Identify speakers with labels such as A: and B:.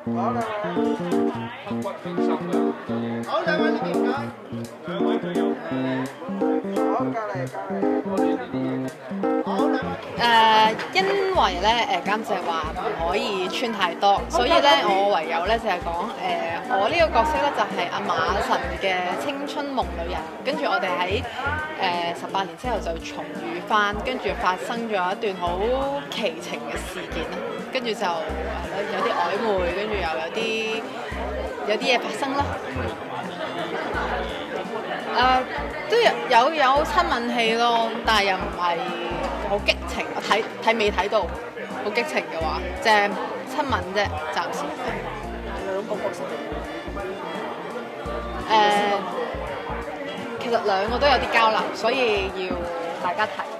A: 好兩位，刻骨銘心嘅呢種嘢。好兩位呢邊唔該。兩位最有好，隔離隔離。我哋呢啲嘢真係。好兩位。
B: 因為咧監製話唔可以穿太多，所以咧我唯有咧就係講我呢個角色咧就係阿馬神嘅青春夢女人，跟住我哋喺18年之後就重遇翻，跟住發生咗一段好奇情嘅事件啦，跟住就有啲曖昧，跟住又有啲嘢發生啦。都有親吻戲咯，但係又唔係好激情。睇未睇到好激情嘅話，就係親吻啫，暫時。兩個角色其實兩個都有啲交流，所以要大家睇。